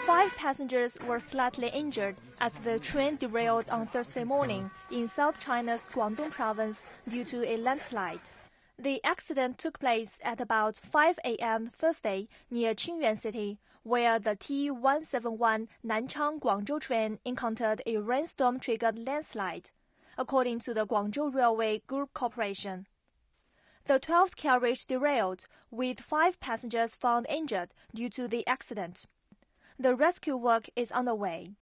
5 passengers were slightly injured as the train derailed on Thursday morning in South China's Guangdong province due to a landslide. The accident took place at about 5 a.m. Thursday near Qingyuan City, where the T171 Nanchang-Guangzhou train encountered a rainstorm-triggered landslide, according to the Guangzhou Railway Group Corporation. The 12th carriage derailed, with 5 passengers found injured due to the accident. The rescue work is underway.